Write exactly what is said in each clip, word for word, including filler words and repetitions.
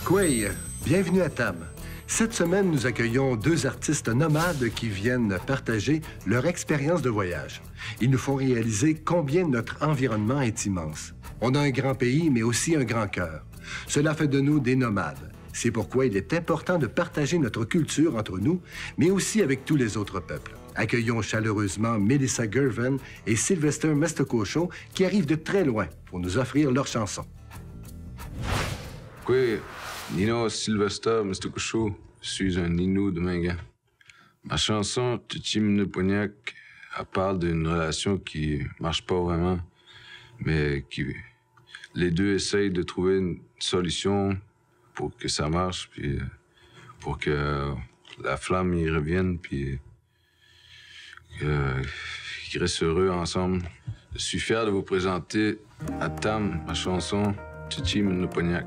Kwei, bienvenue à Tam. Cette semaine, nous accueillons deux artistes nomades qui viennent partager leur expérience de voyage. Ils nous font réaliser combien notre environnement est immense. On a un grand pays, mais aussi un grand cœur. Cela fait de nous des nomades. C'est pourquoi il est important de partager notre culture entre nous, mais aussi avec tous les autres peuples. Accueillons chaleureusement Melissa Gervin et Sylvester Mestokosho qui arrivent de très loin pour nous offrir leur chanson. Oui, Nino Sylvester Mestokosho, je suis un Inou de Mingan. Ma chanson Tchim Pognac parle d'une relation qui marche pas vraiment, mais qui les deux essayent de trouver une solution pour que ça marche, puis pour que la flamme y revienne, puis qu'ils restent heureux ensemble. Je suis fier de vous présenter à Tam ma chanson Tchim Pognac.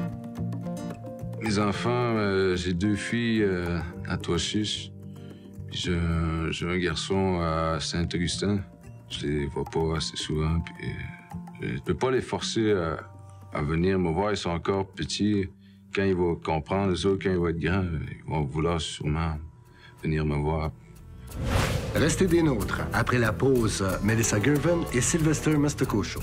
Les enfants, euh, j'ai deux filles euh, à Toachiche, J'ai un, j'ai un garçon à Saint-Augustin. Je les vois pas assez souvent, puis je ne peux pas les forcer à, à venir me voir. Ils sont encore petits. Quand ils vont comprendre, les autres, quand ils vont être grands, ils vont vouloir sûrement venir me voir. Restez des nôtres. Après la pause, Melissa Gervin et Sylvester Mostacco-Show.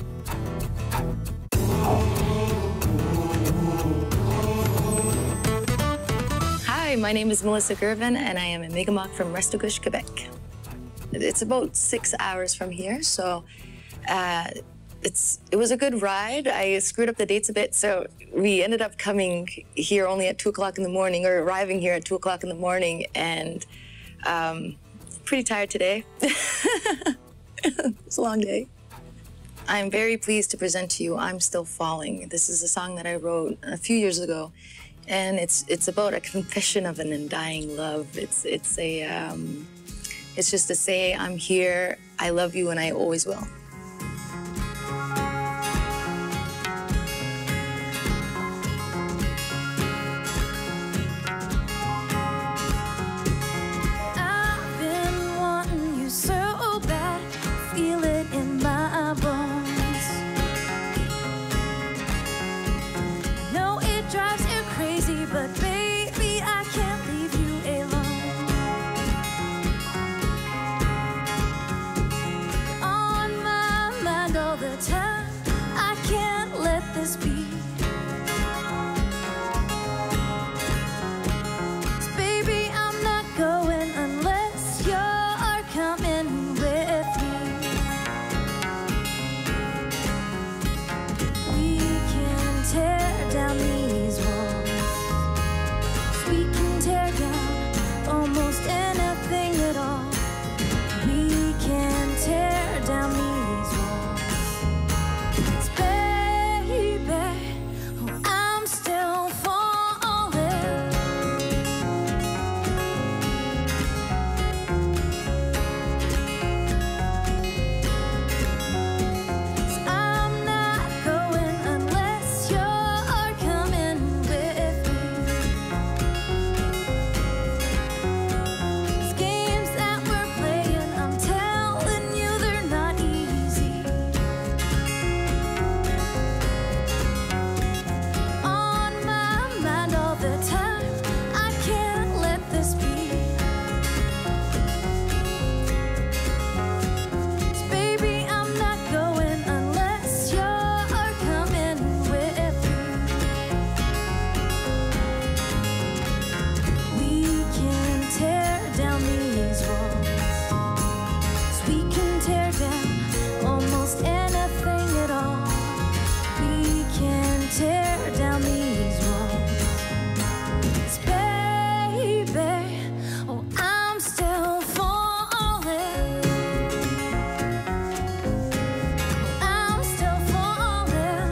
Hi, my name is Melissa Gervin, and I am a Mi'kmaq from Restigouche, Quebec. It's about six hours from here, so uh, it's it was a good ride. I screwed up the dates a bit, so we ended up coming here only at two o'clock in the morning, or arriving here at two o'clock in the morning, and um, pretty tired today. It's a long day. I'm very pleased to present to you I'm Still Falling. This is a song that I wrote a few years ago. And it's it's about a confession of an undying love. It's it's a um, it's just to say I'm here, I love you, and I always will. I've been wanting you so bad, feel it in my bones. No, it drives you crazy, but baby, I can't leave you alone. On my mind all the time, I can't let this be. 'Cause baby, I'm not going unless you're coming with me. We can tear down these walls. We can tear down almost anything at all. We can tear down these walls. 'Cause baby, oh, I'm still falling. 'Cause I'm not going unless you're coming with me. These games that we're playing, I'm telling you, they're not easy. On my mind all the time, I can't let this be. 'Cause baby, I'm not going unless you're coming with me. We can tear down these walls. 'Cause we can tear down almost anything at all. We can tear down these walls. 'Cause baby, oh, I'm still falling. I'm still falling.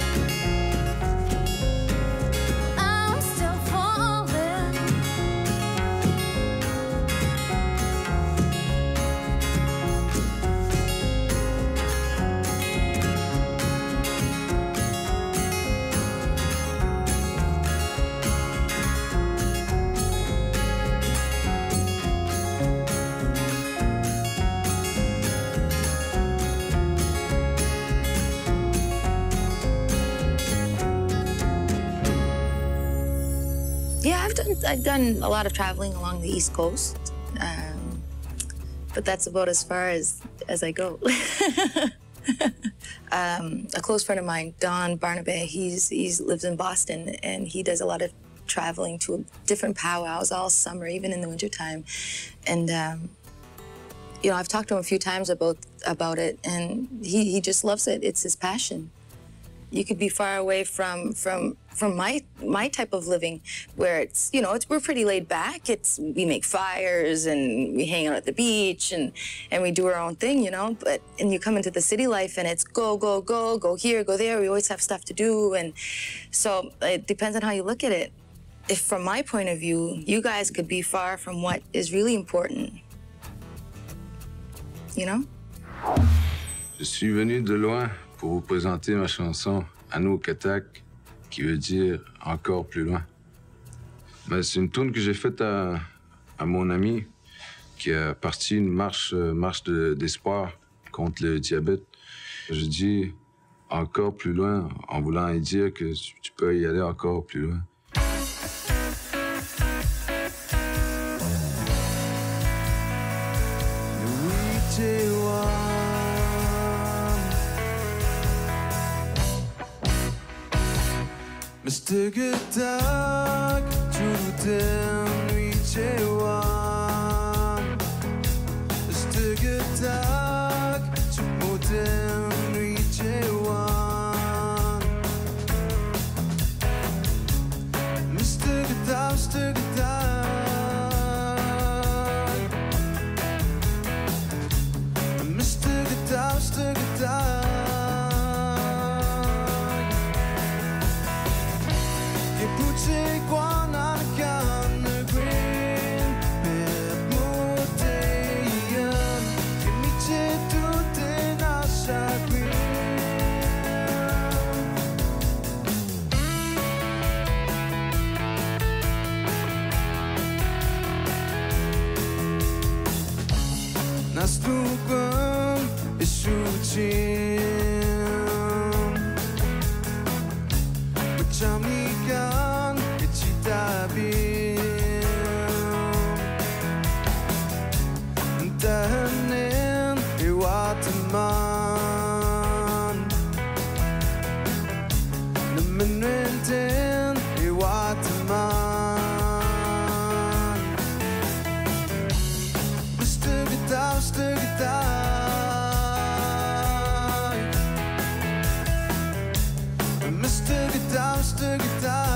I'm still falling. Yeah, I've done I've done a lot of traveling along the East Coast, um, but that's about as far as as I go. um, a close friend of mine, Don Barnabé, he's he's lives in Boston, and he does a lot of traveling to different powwows all summer, even in the wintertime. And um, you know, I've talked to him a few times about about it, and he he just loves it. It's his passion. You could be far away from from from my my type of living, where it's you know it's we're pretty laid back. It's we make fires and we hang out at the beach and and we do our own thing, you know. But and you come into the city life and it's go go go go here go there. We always have stuff to do, and so it depends on how you look at it. If from my point of view, you guys could be far from what is really important, you know. Je suis venu de loin pour vous présenter ma chanson Anoukatak, qui veut dire encore plus loin. Mais c'est une tune que j'ai faite à, à mon ami qui a parti une marche, marche de, d'espoir contre le diabète. Je dis encore plus loin, en voulant y dire que tu peux y aller encore plus loin. Mister Good Dog, 주된 위치와 Mister Good Dog, 주된 위치와 Mister Good Dog, Mister Good Dog Mister Good Dog, Mister Good Dog Nas dugam isucim Bacamikan icitabim Tahanin iwataman Namanwintin iwataman Mister Guitar, Mister Guitar Mister Guitar, Mister Guitar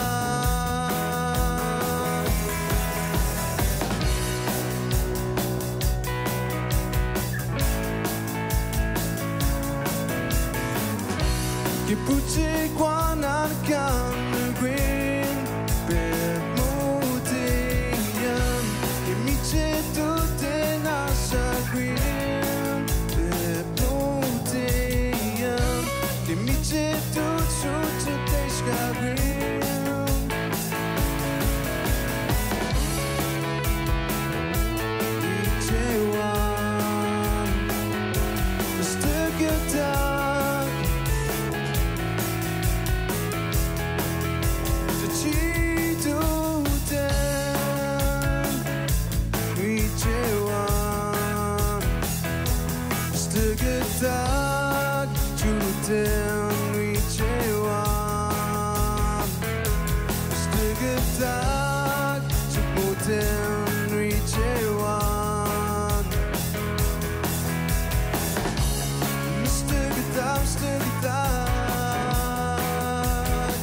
Kipuchi Guananakan Green Bed Mutian Kimichi Tuten Asa Green Bed Mutian Kimichi Tutsu Tuteshka Green Ichewan Mister Guitar Mister Good Dog, 주된 위치와 Mister Good Dog, 주된 위치와 Mister Good Dog, Mister Good Dog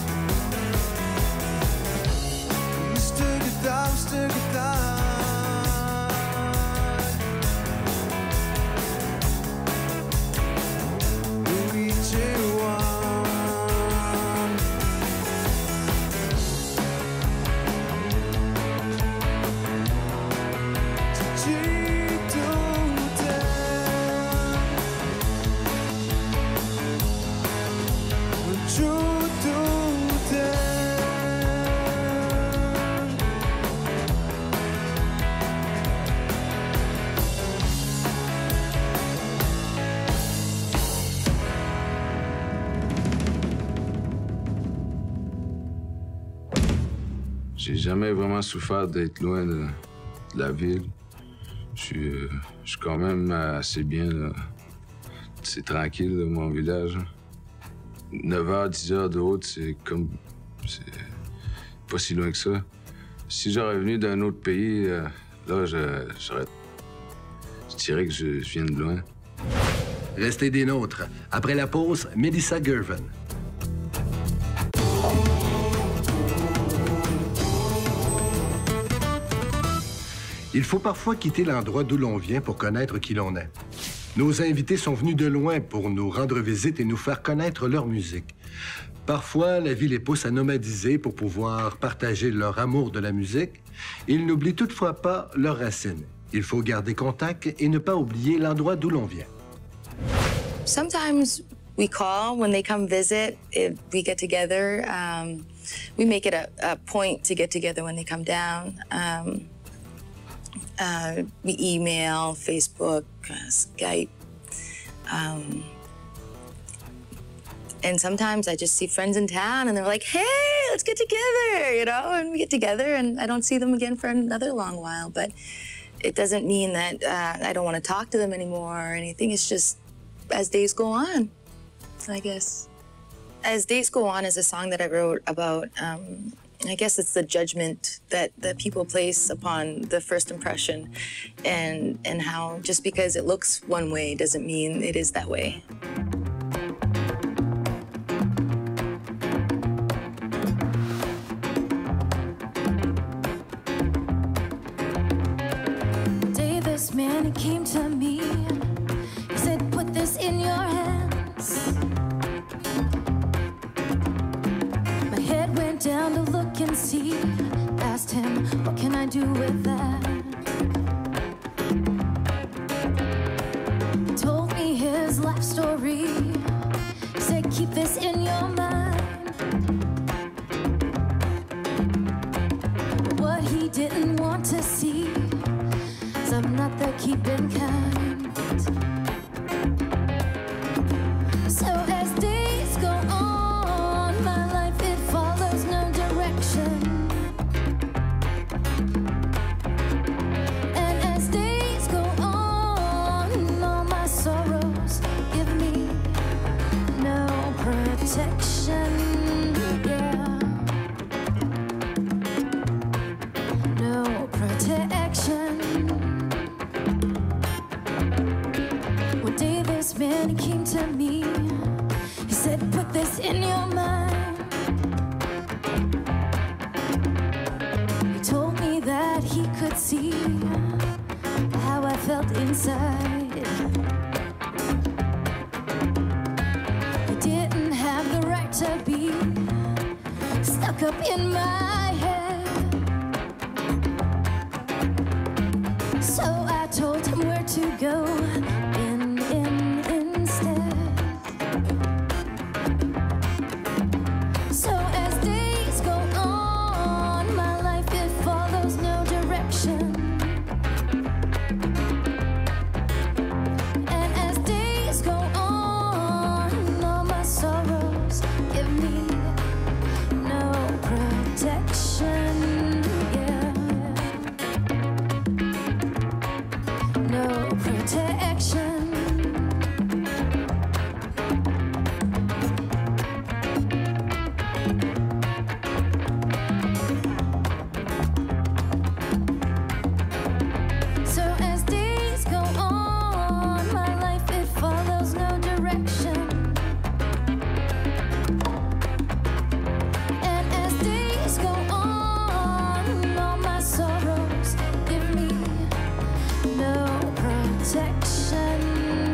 Mister Good Dog, Mister Good Dog J'ai jamais vraiment souffert d'être loin de, de la ville. Je suis, euh, je suis quand même assez bien, là. C'est tranquille, là, mon village. neuf heures, dix heures de route, c'est comme... C'est pas si loin que ça. Si j'aurais venu d'un autre pays, euh, là, je, j'aurais... Je dirais que je, je viens de loin. Restez des nôtres. Après la pause, Melissa Gervin. Il faut parfois quitter l'endroit d'où l'on vient pour connaître qui l'on est. Nos invités sont venus de loin pour nous rendre visite et nous faire connaître leur musique. Parfois, la vie les pousse à nomadiser pour pouvoir partager leur amour de la musique. Ils n'oublient toutefois pas leurs racines. Il faut garder contact et ne pas oublier l'endroit d'où l'on vient. Sometimes we call when they come visit, if we get together. Um, we make it a, a point to get together when they come down. Um, Uh, we email, Facebook, uh, Skype. Um, and sometimes I just see friends in town and they're like, hey, let's get together, you know? And we get together and I don't see them again for another long while. But it doesn't mean that uh, I don't want to talk to them anymore or anything. It's just as days go on, I guess. As Days Go On is a song that I wrote about, um, I guess it's the judgment that, that people place upon the first impression, and, and how just because it looks one way doesn't mean it is that way. The day this man came to me, he said, put this in your hands. Down to look and see, asked him, what can I do with that? He told me his life story, he said, keep this in your mind. But what he didn't want to see is I'm not the keeping kind. So as days go on, my life it follows no direction. And as days go on, all my sorrows give me no protection. Yeah, no protection. One day this man came to me, he said, put this in your mind. He told me that he could see how I felt inside. He didn't have the right to be stuck up in my head. So I told him where to go, in, in, instead. So as days go on, my life it follows no direction. And as days go on, all my sorrows give me no protection. Yeah, no protection. So as days go on, my life it follows no direction. And as days go on, all my sorrows give me no protection.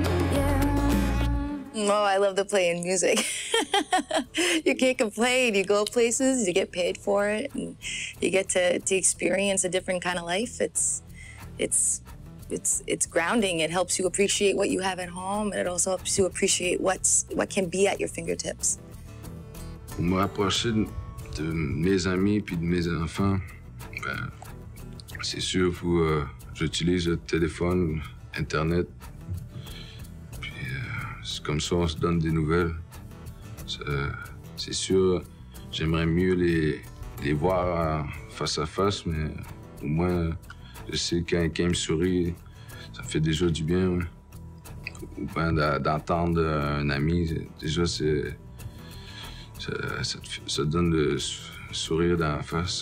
Yeah. Oh, I love the playing music. You can't complain. You go places, you get paid for it, and you get to, to experience a different kind of life. It's, it's, it's, it's grounding. It helps you appreciate what you have at home, and it also helps you appreciate what's, what can be at your fingertips. Pour me rapprocher de, de mes amis puis de mes enfants, ben, c'est sûr, faut, euh, j'utilise le téléphone, Internet. Puis euh, c'est comme ça on se donne des nouvelles. C'est, c'est sûr, j'aimerais mieux les, les voir euh, face à face, mais au moins, je sais que quand quelqu'un me sourit, ça fait déjà du bien. Ouais. Ou bien d'entendre un ami, déjà, c'est, ça, ça, te, ça te donne le sourire dans la face.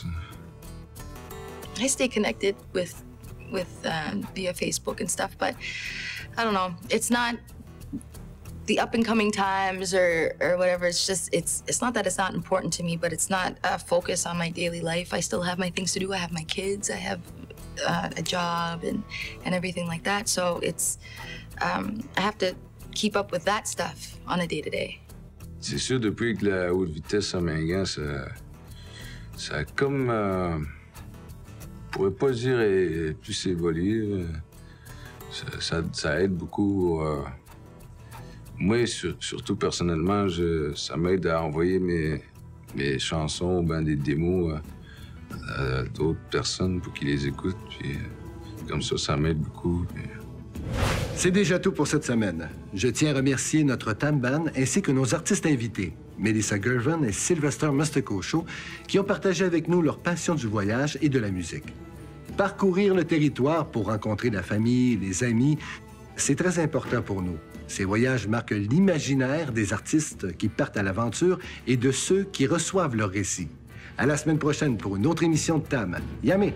I stay connected with, with um, via Facebook and stuff, but I don't know. It's not the up and coming times or, or whatever. It's just, it's, it's not that it's not important to me, but it's not a focus on my daily life. I still have my things to do. I have my kids. I have uh, a job and, and everything like that. So it's, um, I have to keep up with that stuff on a day-to-day. C'est sûr, depuis que la haute vitesse à Mingan, ça, ça a comme, euh, je pourrais pas dire est plus évolué. Ça, ça, ça aide beaucoup. Euh, moi, sur, surtout personnellement, je, ça m'aide à envoyer mes, mes chansons, ben des démos à, à d'autres personnes pour qu'ils les écoutent. Puis, comme ça, ça m'aide beaucoup. Puis... C'est déjà tout pour cette semaine. Je tiens à remercier notre Tam Band ainsi que nos artistes invités, Melissa Gervin et Sylvester Mostekosho, qui ont partagé avec nous leur passion du voyage et de la musique. Parcourir le territoire pour rencontrer la famille, les amis, c'est très important pour nous. Ces voyages marquent l'imaginaire des artistes qui partent à l'aventure et de ceux qui reçoivent leurs récits. À la semaine prochaine pour une autre émission de Tam. Yamé!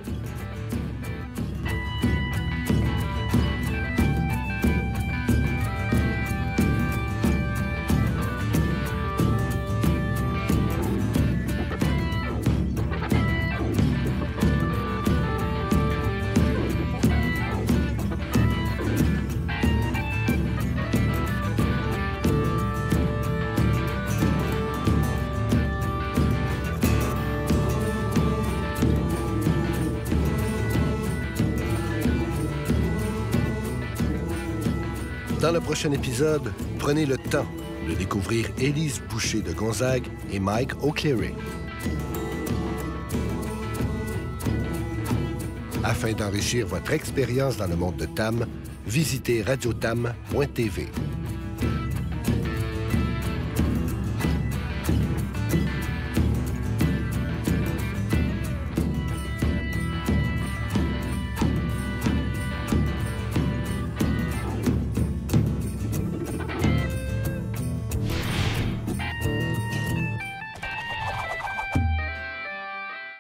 Dans le prochain épisode, prenez le temps de découvrir Élise Boucher de Gonzague et Mike O'Cleary. Afin d'enrichir votre expérience dans le monde de Tam, visitez radio tam point t v.